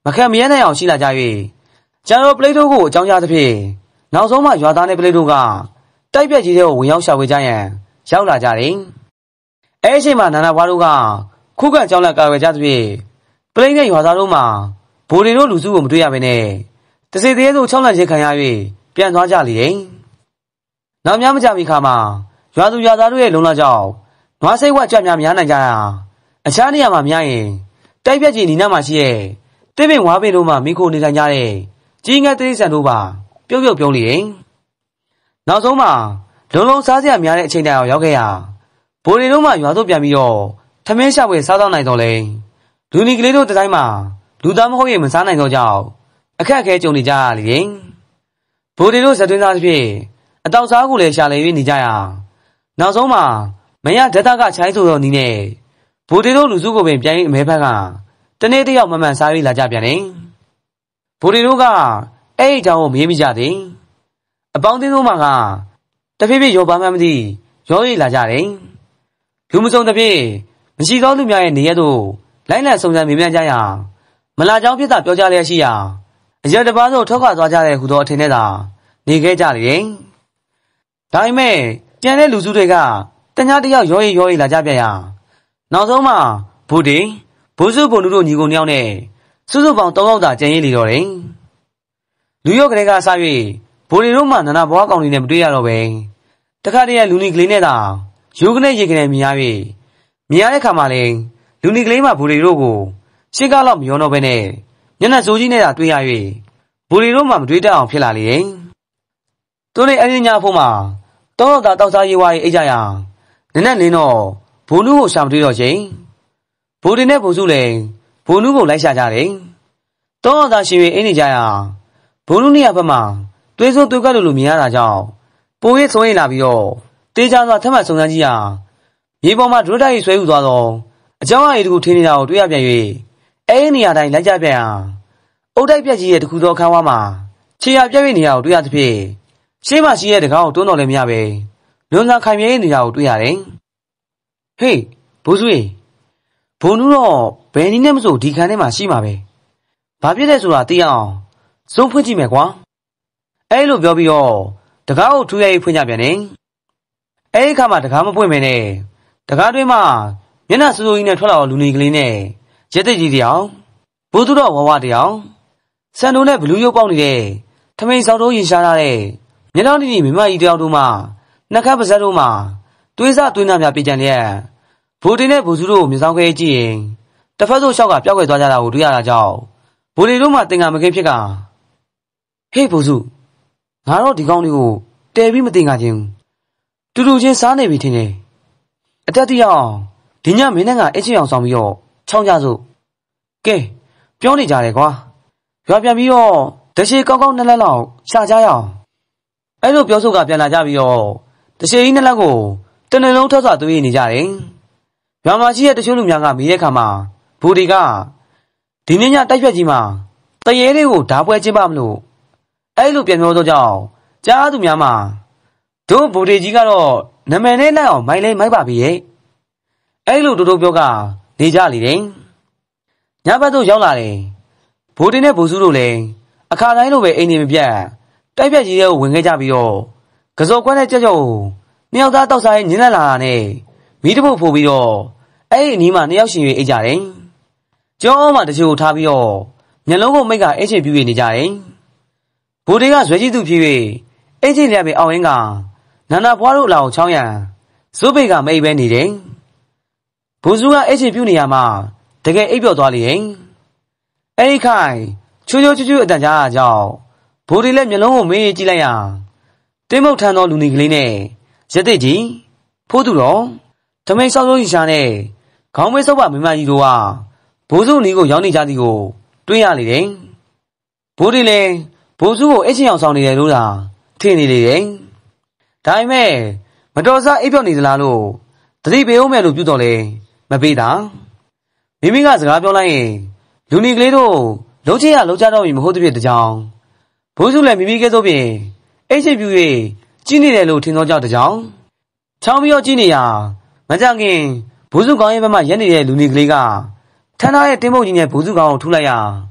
မခံမရနိုင်အောင်ရှိလာကြ၍ကျန်တော်ပလိတ်တို့ကိုအကြောင်းကြားသဖြင့်နောက်ဆုံးမှရွာသားနဲ့ပလိတ်တို့ကတိုက်ပြက်ကြီးတွေကိုဝင်ရောက်ရှာဖွေကြရန်ရောက်လာကြတယ်။အဲအချိန်မှာနာနာဘွားတို့ကခုခံကြောင်းလက်ကာဝယ်ကြသဖြင့်ပလိတ်နဲ့ရွာသားတို့မှာဘိုးတွေတို့လူစုကိုမတွေ့ရဘဲနဲ့တစေသေးတို့ချောင်းလန့်ခြင်းခံရ၍ပြန်သွားကြလေတယ်။နောက်များမကြမီခါမှာရွာသူရွာသားတို့ရဲ့လုံလောက်ကြောင့်နွားစိတ်ဝက်ကြွများများနိုင်ကြတာအခြားနေရာမှာများရင်တိုက်ပြက်ကြီးနီနာမှာရှိရဲ့တိပင်ဝါပင်တို့မှမိခိုနေထိုင်ကြတဲ့ကြီးငယ်တိရစ္ဆာန်တို့ပါပြုတ်ပြုံးလေတယ်။နောက်ဆုံးမှာလုံစားစရာများတဲ့အချိန်တိုင်အောင်ရောက်ခဲ့ရဘိုးတွေတို့မှရွာသို့ပြန်ပြီးတော့ထမင်းရှာဖွေစားတော့နိုင်တော့လေလူနီကလေးတို့တတိုင်းမှာလူသားမဟုတ်ရင်မစားနိုင်တော့ကြောက်အခက်အခဲကြုံနေကြရလေတယ်။ဘိုးတွေတို့ဇက်သွင်းသားဖြစ်အတောက်စားကိုလည်းရှာလေ၍နေကြရနောက်ဆုံးမှာမရဓာတ်ကချိုင်းဆိုသောနီးနဲ့ဘိုးတွေတို့လူစုကိုပင်ပြန်ရင်အမဲဖက်ကတနေ့တယောက်မမှန်စားပြီးလာကြပြန်တယ်။ဘိုးတွေတို့ကအဲ့ဒီကြောင်ကိုမရေးမိကြသေးအပေါင်းအသင်းတို့မှကတဖြည်းဖြည်းရောပါမှန်းမသိရောရိလာကြတယ်။လူမစုံတစ်ဖြည်းမရှိသောသူများရဲ့နေရသို့လိုက်လံစုံစမ်းမေးမြန်းကြရာမလာကြောင်းဖြစ်တာပြောကြလျက်ရှိရာအရက်တစ်ပါးသို့ထွက်ခွာသွားကြတဲ့ဟူသောအထင်နဲ့သာနေခဲ့ကြတယ်။ဒါပေမဲ့ပြန်တဲ့လူစုတွေကတ냐တယောက်ရောရိလာကြပြန်ရာနောက်ဆုံးမှာဘိုးတွေဘိုးစုဘိုနုတို့ညီကိုနှစ်ယောက်နဲ့စုစုပေါင်း3ယောက်သာကျန်ရည်လီတော့တယ်။လူရောကလေးကစား၍ဘိုးတွေတို့မှနာနာဘွားကောင်တွေနဲ့မတွေ့ရတော့ပဲတခါတည်းလူနီကလေးနဲ့သာရိုးကနေရေကနေမြင်ရ၍မြင်ရတဲ့ခါမှလည်းလူနီကလေးမှဘိုးတွေတို့ကိုရှင်းကားတော့မရောတော့ပဲနဲ့ညနေစိုးကြီးနဲ့သာတွေ့ရ၍ဘိုးတွေတို့မှမတွေ့တတ်အောင်ဖြစ်လာလေတယ်။သူတို့အဲ့ဒီညဖို့မှာ3ယောက်သာတောက်စားရေးဝါးရေးအိတ်ကြရာနက်နက်လင်းတော့ဘိုးနုကိုရှာမတွေ့တော့ချင်းဘိုးတွေနဲ့ဘိုးစုလည်းဘိုးနုကိုလိုက်ရှာကြတယ်။3ယောက်သာရှင်၍အိတ်နေကြရာဘိုးနုနေရာဘက်မှာတွေးစိုးတွေးကပ်လို့မြင်ရတာကြောင့်ပိုးရဆုံးရင်လာပြီးတော့တေးချစွာထပ်မံစုံစမ်းကြည့်ရာမြေပေါ်မှာဒရုတိုက်ဆွဲယူသွားတော့အကြောင်းအရာတခုထင်းနေတာကိုတွေ့ရပြန်၍အဲဒီနေရာတိုင်းလိုက်ကြပြန်ဟာအုတ်တိုက်ပြက်ကြီးရဲ့တခုသောခန်းဝါမှာခြေရပြက်၍နေတာကိုတွေ့ရသဖြင့်ရှေ့မှာရှိတဲ့တကားကိုတွန်းတော်လည်းမရပဲလွန်စွာခိုင်မြဲနေတာကိုတွေ့ရတယ်။ဟေးဘိုးစုရေဘိုးနူးတော့ဘယ်နည်းနဲ့မဆိုဒီခန်းထဲမှာရှိမှာပဲ။ဘာဖြစ်လဲဆိုတာသိအောင်စုံဖွင့်ကြည့်မယ်ကွာ။အဲလိုပြောပြီးတော့တကားကိုထူရရေးဖွင့်ကြပြန်တယ်။အဲဒီအခါမှာတကားမပွင့်ပဲနဲ့တကားတွင်းမှာမျက်နှာစူးစူးကြီးနဲ့ထွက်လာတဲ့လူနေကလေးနဲ့ရက်သိကြီးတယောက်ဘိုးသူတော်ဝဝတယောက်စံတို့နဲ့ဘလူးရုပ်ပေါက်နေတဲ့ထမိန်ဆောင်တို့ရင်ရှားထားတဲ့မျက်နှာတီတီမိမကြီးတယောက်တို့မှနှက်ခမ်းပါဇက်တို့မှတွေးစားတွေးနာများပြကြံလျက်ဘိုးတင်နဲ့ဘိုးစုတို့ကိုမြင်ဆောင်ခဲ့ကြည့်ရင်တစ်ဖက်သို့ရှောက်ကပျောက်ကွယ်သွားကြတာကိုတွေ့ရတာကြောင့်ဘိုးတွေတို့မှတင်ကမကင်းဖြစ်ကဟေးဘိုးစုငါတော့ဒီကောင်းလေးကိုတဲပြီးမတင်ကခြင်းတူတူချင်းစားနေပြီထင်တယ်အတက်တရအောင်ဒီညမင်းနဲ့ကအချင်းအောင်ဆောင်ပြီးတော့ချောင်းကြစို့ကဲပြောနေကြတယ်ကွာရွာပြန်ပြီးတော့တရှိကောင်းကောင်းနှစ်လက်လောက်ရှာကြရအောင်အဲ့လိုပြောဆိုကပြန်လာကြပြီးတော့တရှိကြီးနှစ်လက်ကိုတနေ့လုံးထပ်စွာတွေးနေကြတယ်ရွာမှာရှိတဲ့တချို့လူများကမိတဲ့ခါမှာဘူဒီကဒီနေ့ညတိုက်ဖြတ်ကြီးမှာတရေလေးကိုဓာပွဲကျင်းပမလို့အဲ့လိုပြန်ပြောတော့ကြောင့်ကြားသူများမှာတို့ဘူဒီကြီးကတော့နာမည်နဲ့လိုက်အောင်မိုင်းလဲမိုက်ပါပြီရဲ့အဲ့လိုတိုးတိုးပြောကနေကြလေတယ်ညဘက်သို့ရောက်လာတယ်ဘိုးတင်နဲ့ဘိုးစုတို့လည်းအခါတိုင်းလိုပဲအိမ်နေမပြတ်တိုက်ပြက်ကြီးတွေကိုဝင်ခဲ့ကြပြီးတော့ကစော်ကွက်နဲ့ကြောက်ကြောက်နှစ်ယောက်သားတောက်စားရဲ့ညင်းလက်လာတာနဲ့မိတပုတ်ဖိုးပြီးတော့အဲ့ဒီအနီးမှာနှစ်ယောက်ရှင်၍အိတ်ကြတယ်ကျောင်းမှာတချို့ထားပြီးတော့မျက်လုံးကိုမိတ်ကအိတ်ချင်ပြူနေကြတယ်ဘိုးတွေကဇွဲကြီးသူဖြစ်၍အိတ်ချင်လျက်ပဲအောင်ရင်းကနာနာဘွားတို့အလာကိုချောင်းရန်ဇိုးပိတ်ကမိတ်ပဲနေတယ်ဘိုးစုကအိတ်ချင်ပြူနေရမှာတကယ်အိပ်ပျော်သွားလေရင်အဲ့ဒီခိုင်ချိုးချိုးချွတ်ချွတ်အတန်ကြားတာကြောင့်ဘိုးတွေလည်းမျက်လုံးကိုမေးကြည့်လိုက်ရတင်းမုတ်ထမ်းသောလူနေကလေးနဲ့ရက်သိကြီးဖိုးသူတော်ထမိန်ဆောက်စိုးရီရှာနဲ့ခေါင်းမွေးစောက်ပါမိမကြီးတို့ကဘိုးစုနီးကိုရောက်နေကြသည်ကိုတွေးရလေတယ်ဘိုးတွေလည်းဘိုးစုကိုအိတ်ချင်အောင်ဆောင်နေတယ်လို့သာထင်နေလေတယ်ဒါပေမဲ့မတော်စားအိပ်ပျော်နေသလားလို့သတိပေးအောင်မယ်လို့ပြုတော်လဲမပေးတာမိမိကစကားပြောလိုက်ရင်လူနီကလေးတို့လုံးချရလုံးချတော့ပြီမဟုတ်တဲ့တကြောင်ဘိုးစုလည်းမိမိကဲ့သို့ပင်အိတ်ချပြူ၍ကြီးနေတယ်လို့ထင်သောကြောင့်တကြောင်ချောင်းပြီးတော့ကြီးနေရမကြခင်ဘိုးစုကောင်းရဲ့ဘက်မှရက်နေတဲ့လူနီကလေးကထန်းထားတဲ့တင်းမုတ်ကြီးနဲ့ဘိုးစုကောင်းကိုထူလိုက်ရ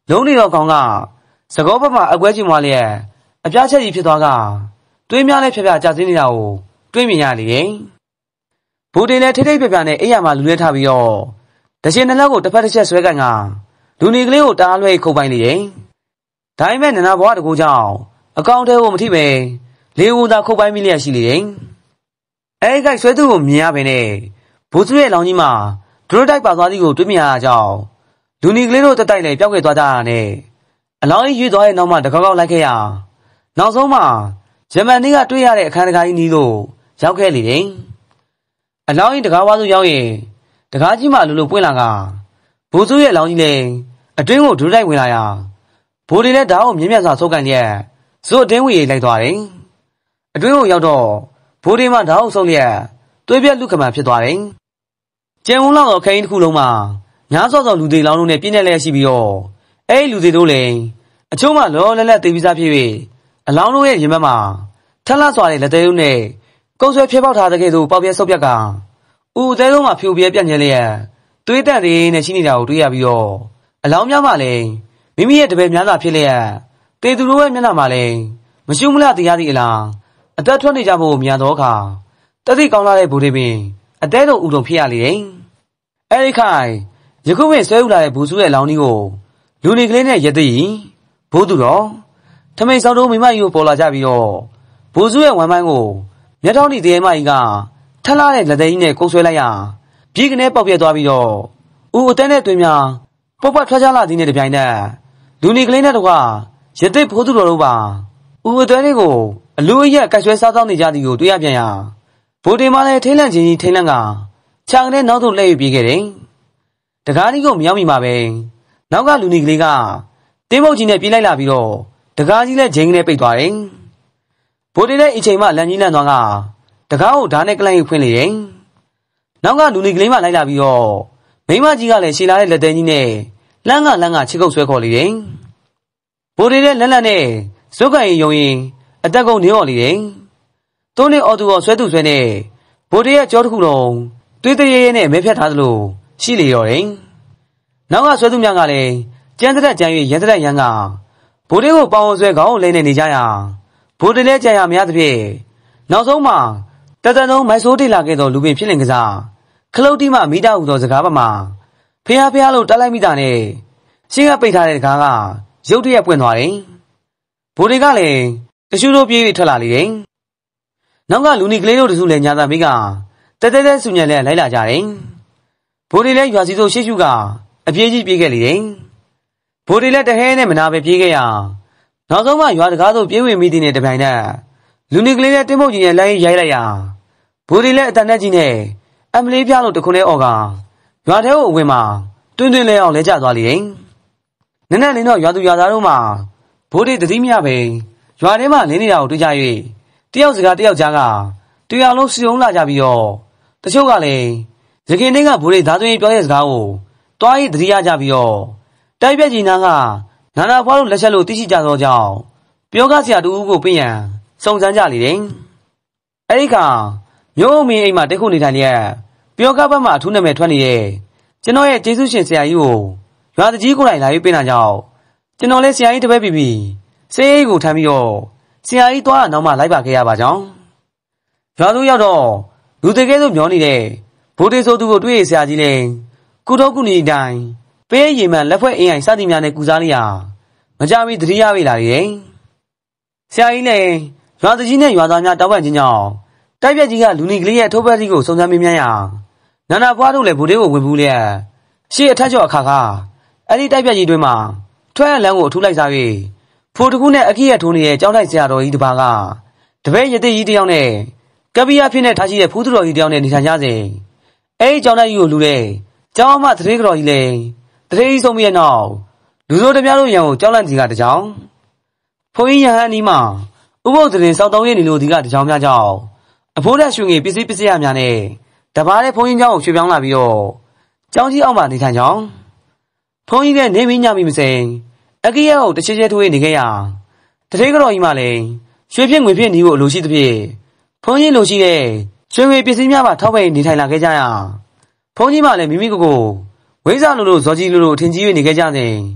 လုံးနေတော့ကောင်ကစကောဘက်မှာအကွဲကျင်သွားလျက်အပြားချက်ကြီးဖြစ်သွားကတွေးများလဲဖြက်ဖြက်ကြာစင်းနေတာကိုတွေးမြင်ရလေဘူတင်လည်းထိထိပြပြနဲ့အိယာမှာလူလဲထားပြီးတော့တရှင်နှလက်ကိုတစ်ဖက်တစ်ချက်ဆွဲကန်ကလူနေကလေးကိုတားလွှဲခုတ်ပိုင်လေဒါပေမဲ့နနာဘွားတကူကြောင့်အကောင့်ထဲကိုမထိပဲလေဦးသာခုတ်ပိုင်မိလျက်ရှိလေအဲဒီကဆွဲသူကိုမြင်ရပဲနဲ့ဘူစုရဲ့လောင်ကြီးမှာဒရိုတိုက်ပါသွားသည်ကိုတွေးမြင်ရကြောင်းလူနေကလေးတို့တက်တိုက်လေပျောက်ခဲ့သွားကြတာနဲ့အလောင်းကြီးရွေ့သွားတဲ့နောက်မှာတကောက်ကောက်လိုက်ခဲ့ရနောက်ဆုံးမှာဂျမန်နေ့ကတွေ့ရတဲ့အခန်းတကားကြီးနီးလို့ရောက်ခဲ့လေအလောင်းကြီးတကားဝါစုရောက်ရင်တကားကြီးမှလူပွင့်လာကဘူစုရဲ့အလောင်းကြီးလည်းအတွင်းကိုဒရိုတိုက်ဝင်လာရဘိုးတွေလည်းဓာတ်ကိုမြင်းမြတ်စွာဆုပ်ကန်လျက်ဇွတ်တင်းဝေလိုက်သွားတယ်အတွင်းကိုရောက်တော့ဘိုးတွေမှဓာတ်ကိုဆုပ်လျက်သွေးပြက်လူခမှန်ဖြစ်သွားတယ်ကျန်ဝန်းလောက်တော့ခရင်တစ်ခုလုံးမှာညားစောစောလူတွေလောင်းလုံးနဲ့ပြည့်နေလျက်ရှိပြီးတော့အဲ့လူတွေတို့လည်းအချို့မှလောလဲလဲတေးပြီးသားဖြစ်၍အလောင်းတို့ရဲ့ရင်ဘက်မှာထက်လှစွာတဲ့လက်သေးလုံးနဲ့ကုန်းဆွဲဖြဲပေါက်ထားတဲ့ကဲ့သို့ပေါက်ပြဲဆုပ်ပြက်ကဦးအသေးလုံးမှာဖြိုပြဲပြန့်ကျဲလျက်သွေးတန့်တွေနဲ့ရှိနေတာကိုတွေ့ရပြီးတော့အလောင်းများမှလည်းမိမိရဲ့တပည့်များစွာဖြစ်လျက်တေသူတို့ရဲ့မျက်နှာမှာလည်းမရှုမလတရားသည့်အလားအသက်ထွက်နေကြဖို့မြန်သောအခါတတိကောင်းလာတဲ့ဘူတွေပင်အသေးတို့ဥတုံဖြစ်ရလေအဲဒီခိုင်ယခုပင်ဆွဲဥလာတဲ့ဘူစုရဲ့လောင်းကြီးကိုလူနေကလေးနဲ့ရက်သိဘိုးသူတော်ထမိန်ဆောင်တို့မိမကြီးကိုပေါ်လာကြပြီးတော့ဘူစုရဲ့ဝမ်းပိုင်းကိုမျက်ထောင်းတီတရားမကြီးကထက်လာတဲ့လက်သေးကြီးနဲ့ကုန်းဆွဲလိုက်ရပြေးကနေပေါက်ပြဲသွားပြီးတော့ဦးအသက်နဲ့သွေးများပုတ်ပွက်ထွက်ကြလာသည်နဲ့တပြိုင်နက်လူနေကလေးနဲ့တော့ရသိဘိုးသူတော်တို့ပါဦးအသွဲလေးကိုအလူအရက်ကဆွဲစားသောနေကြသည်ကိုတွေ့ရပြန်ရဘိုးတင်မလည်းထိတ်လန့်ချင်းကြီးထိတ်လန့်ကခြံထဲနောက်သို့လှည့်ပြေးခဲ့တယ်တကားကြီးကိုမရောက်မိမှာပဲနောက်ကလူနေကလေးကတင်းမုတ်ကြီးနဲ့ပြေးလိုက်လာပြီးတော့တကားကြီးလည်းဂျင်းနဲ့ပိတ်သွားတယ်ဘိုးတင်လည်းအချိန်မှလမ်းကြီးလန့်သွားကတကားကိုဓာတ်နဲ့ကလိုက်ဖွင့်လေတယ်နောက်ကလူနေကလေးမှလိုက်လာပြီးတော့မိမကြီးကလည်းရှည်လာတဲ့လက်သေးကြီးနဲ့လမ်းကချစ်ကုတ်ဆွဲခေါ်လေတယ်ဘိုးတင်လည်းလက်လက်နဲ့ဇုတ်ကန်ယုံရင်အတက်ကုန်နေော်လေတယ်သုံးနေအော်သူဆွဲသူဆွဲနဲ့ဘိုးတင်ရဲ့ကြောတစ်ခုလုံးတွေးတရေရဲနဲ့မဲဖြတ်ထားသလိုရှိလေရောတယ်နောက်ကဆွဲသူများကလည်းကျန်းတဲ့ကြံ၍ရန်တဲ့ရန်ကဘိုးတင်ကိုပေါအောင်ဆွဲခေါင်းကိုလဲနေကြရဘိုးတင်လည်းကြံရမရသဖြင့်နောက်ဆုံးမှာတတန်လုံးမိုက်ဆိုးတိလာခဲ့သောလူပင်ဖြစ်လင်ကစားခလုတ်တိမှမိတာဟူသောစကားပမာဖះဖះလို့တက်လိုက်မိတာနဲ့ရှင်းကပိတ်ထားတဲ့ကားကရုတ်တရက်ပွင့်သွားတယ်ဘိုးတွေကလည်းတရှူတို့ပြေးပြီးထွက်လာလေတယ်နောက်ကလူနီကလေးတို့တစုလည်းညာသာမိကတဲတဲဆူညံလဲလိုက်လာကြတယ်ဘိုးတွေလည်းရွာစီစိုးရှေ့ရှုကအပြေးကြီးပြေးခဲ့လေတယ်ဘိုးတွေလည်းတဟဲနဲ့မနာပဲပြေးခဲ့ရနောက်ဆုံးမှရွာတကားသို့ပြေးဝင်မိတဲ့နဲ့တပြိုင်နက်လူနီကလေးနဲ့တင်းမုတ်ကြီးနဲ့လိုင်းရိုက်လိုက်ရဘိုးတွေလည်းအတန်နဲ့ကြီးနဲ့အမလေးပြလို့တခုနဲ့အော်ကရွာထဲကိုအဝင်မှာတွင်းလဲအောင်လဲကျသွားလေတယ်နည်းနည်းလင်းတော့ရွာသူရွာသားတို့မှာဘိုးတွေတတိမရပဲရွာထဲမှာလင်းနေတာကိုတွေ့ကြ၍တယောက်စကားတယောက်ကြားကတရားလုံးစီုံလာကြပြီးတော့တချို့ကလည်းရခင်နေ့ကဘိုးတွေသားသွင်းပြောတဲ့စကားကိုတွားရတတိရကြပြီးတော့တိုက်ပြက်ကြီးနာကနာနာဖွားတို့လက်ချက်လို့သိရှိကြသောကြောင့်ပြောကားဆရာတူဦးကိုပြင်ရန်စုံစမ်းကြလေတယ်အဲဒီခါမျိုးအမင်းအိမ်မှာတိတ်ခုနေထိုင်လျက်ပြောကားဘက်မှာအထူးနာမည်ထွက်နေတဲ့ကျွန်တော်ရဲ့ကျေးဇူးရှင်ဆရာကြီးကိုရွာတကြီးကိုယ်တိုင်လာပြီးပြင်တာကြောင့်ကျွန်တော်လည်းဆရာကြီးတပည့်ပြီးစေးအိတ်ကိုထမ်းပြီးတော့ဆရာကြီးသွားနောက်မှလိုက်ပါခဲ့ရပါကြောင်းရွာသူရောက်တော့လူတကယ်ဆိုမျောနေတဲ့ဘိုးတေဆိုသူကိုတွေ့ရဆရာကြီးလည်းကုတော့ကုနေတိုင်းပေးရီမှန်လက်ဖွဲ့အင်အိုင်စသည်များနဲ့ကူစားလိုက်ရမကြမီတတိယဝေးလာတယ်ဆရာကြီးလည်းရွာတကြီးနဲ့ရွာသားများတောက်ပန်ချင်းကြောင့်တိုက်ပြက်ကြီးကလူနီကလေးရဲ့ထိုးပတ်ကြီးကိုစုံစမ်းမေးမြန်းရနာနာဖွားတို့လည်းဘိုးတေကိုဝင်ဘူးလျက်ရှေ့အထက်ကျော်အခါကအဲ့ဒီတိုက်ပြက်ကြီးတွင်မှာထွက်ရလမ်းကိုအထူးလိုက်စား၍ဖိုးတကူနဲ့အကြီးရထိုးနေတဲ့ကျောင်းလိုက်ဆရာတော်ကြီးတစ်ပါးကတပည့်ရသေးကြီးတယောက်နဲ့ကပီးယာဖြစ်နေထားရှိတဲ့ဖူးသူတော်ကြီးတယောက်နဲ့နေထိုင်ကြစဉ်အဲဒီကျောင်းလိုက်ကြီးကိုလူတဲ့ကျောင်းအမသတိကြော်ကြီးလည်းတတိကြီးဆုံးပြီးတဲ့နောက်လူစိုးတပြားတို့ရံကိုကျောင်းလိုက်ကြီးကတကြောင်ဘုန်းကြီးရဟန်းဒီမှာဥပုသ်တင်စောက်တောင်းရနေလို့ဒီကတကြောင်များကြောင့်အဖိုးတက်ရွှေငယ်ပစ္စည်းရများနဲ့တပါးတဲ့ဘုန်းကြီးကျောင်းကိုရွှေ့ပြောင်းလာပြီးတော့ကျောင်းကြီးအောက်မှာနေထိုင်ကြောင်းဘုန်းကြီးလည်းနေမိညမိမစိန်အကြီးရဲ့ကိုတချေချေထိုးနေခဲ့ရတတိကြော်ကြီးမှလည်းရွှေဖြစ်ငွေဖြစ်နေဖို့အလိုရှိသဖြင့်ဘုန်းကြီးလိုရှိတဲ့ရွှေငွေပစ္စည်းများပါထောက်ပံ့နေထိုင်လာခဲ့ကြရဘုန်းကြီးမှလည်းမိမိကိုယ်ကိုဝိဇ္ဇာလိုဇော်ကြီးလိုအထင်ကြီး၍နေခဲ့ကြစဉ်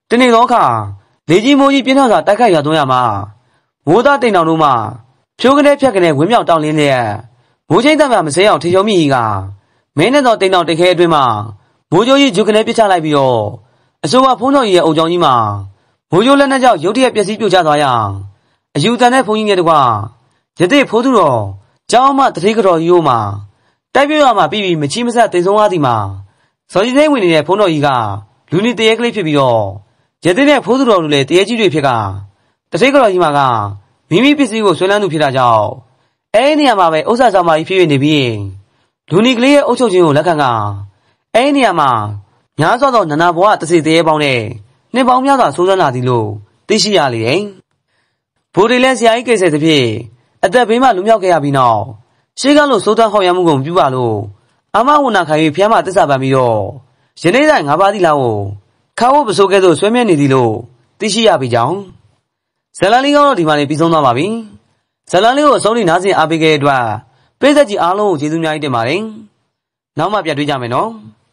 တနေ့သောအခါလေကြီးမိုးကြီးပြင်းထန်စွာတိုက်ခိုက်ရွာသွန်းရမှာမိုးသားတိမ်တောင်တို့မှဖြိုးကနေဖြတ်ကနေဝင်းမြောက်တောင်လင်းလျက်မိုးချင်းတပ်များမစဲအောင်ထေချုံမိကြီးကမင်းနဲ့သောတိမ်တောင်တိတ်ခဲအတွင်းမှာမိုးကြိုးကြီးဂျုကနေပစ်ချလိုက်ပြီးတော့အစိုးရဖုံးတော်ကြီးရဲ့အုံကြောင်ကြီးမှာမိုးကြိုးလက်နဲ့ကြောက်ရုတ်တရက်ပျက်စီးပြိုကျသွားရအယူတန်တဲ့ဘုန်းကြီးနဲ့တကွရတဲ့ဖိုးသူတော်ကျောင်းမတတိကတော်ကြီးတို့မှာတိုက်ပြရမှာပြီးပြီးမချီမဆက်တိမ်ဆုံးသွားသည်မှာဇော်ကြီးသိန်းဝင်နေတဲ့ဖုံးတော်ကြီးကလူနေတရေကလေးဖြစ်ပြီးတော့ရတဲ့နဲ့ဖိုးသူတော်တို့လည်းတရေကြီးတွေဖြစ်ကတတိကတော်ကြီးမှာကမိမိပစ္စည်းကိုဆွဲလန်းသူဖြစ်တာကြောင့်အဲဒီနေရာမှာပဲဥစ္စာဆောင်မကြီးဖြစ်နေပြီးလူနေကလေးရဲ့အုပ်ချုပ်ခြင်းကိုလက်ခံကအဲဒီနေရာမှာညားစောသောနန္ဒဘဝတစေတရေပေါင်းနဲ့နှစ်ပေါင်းများစွာဆိုးစမ်းလာသည်လို့သိရှိရလေတယ်။ဘိုးတွေလည်းဆရာကြီးကိစ္စတစ်ဖြစ်အသက်ဘေးမှလွမြောက်ခဲ့ရပြီးနောက်ရှေးကလို့စိုးတန်းဟောက်ရမှုကိုပြုပါလို့အမဝနာခံ၍ဖျားမတစ္ဆာပန်ပြီးတော့ယနေ့တိုင်း၅ပါးသီလကိုခါဖို့ပစိုးကဲ့သို့ဆွဲမြဲနေသည်လို့သိရှိရပြီကြောင်းဇလန်လေးကတော့ဒီမှာနေပြီးဆုံးသွားပါပြီ။ဇလန်လေးကိုအဆုံးထိနားဆင်အားပေးခဲ့တဲ့အတွက်ပရိသတ်ကြီးအားလုံးကိုကျေးဇူးများကြီးတင်ပါတယ်။နောက်မှပြန်တွေ့ကြမယ်နော်။